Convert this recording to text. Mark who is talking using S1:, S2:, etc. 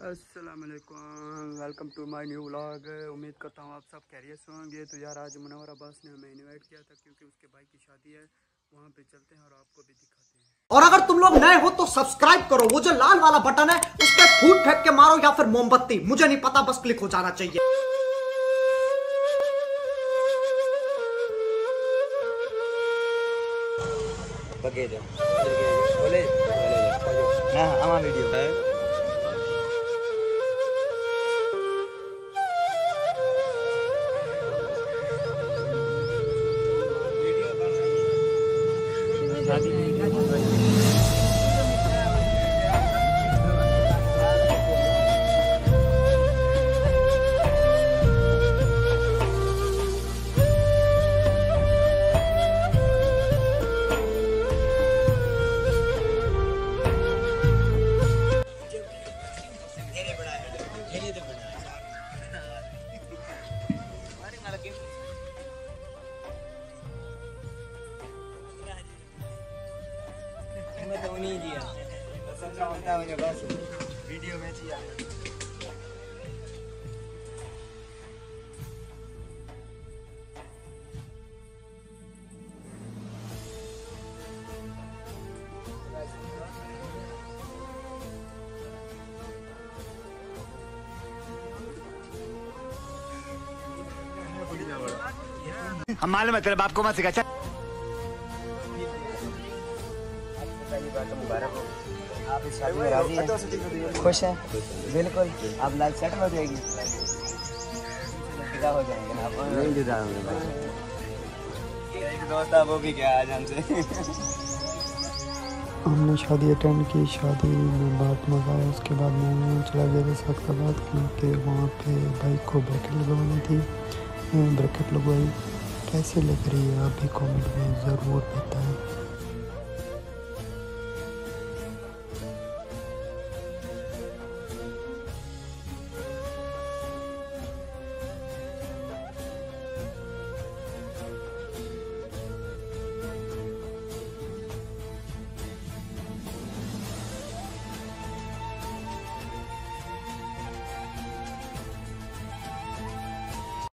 S1: अस्सलाम वालेकुम, welcome to my new vlog. उम्मीद करता हूँ आप सब खैरियत से होंगे। तो यार आज मुनव्वर अब्बास ने हमें इनवाइट किया था क्योंकि उसके भाई की शादी है। वहाँ पे चलते हैं और आपको भी दिखाते हैं।
S2: और अगर तुम लोग नए हो तो सब्सक्राइब करो, वो जो लाल वाला बटन है उस पर फूट फेंक के मारो या फिर मोमबत्ती, मुझे नहीं पता, बस क्लिक हो जाना चाहिए।
S3: वीडियो तो नहीं दिया समझा होता मुझे बस वीडियो में चाहिए।
S4: हम मालूम है तेरे बाप को मत सिखा।
S3: मुबारक हो, आप इस शादी में राजी हैं? खुश हैं? बिल्कुल, आप लाइफ सेटल हो जाएगी, जुदा हो जाएंगे ना आप? नहीं जुदा होंगे भाई। एक दोस्त था वो भी गया आज हमसे।
S5: हमने शादी अटेंड की, शादी में बहुत मज़ा आया। उसके बाद मैं चला गया था सदकाबाद क्योंकि वहाँ पे बाइक को ब्रैकेट लगवानी थी। ब्रैकेट लगवाई। कैसे लग रही है आप भी कमेंट में ज़रूर बताएं।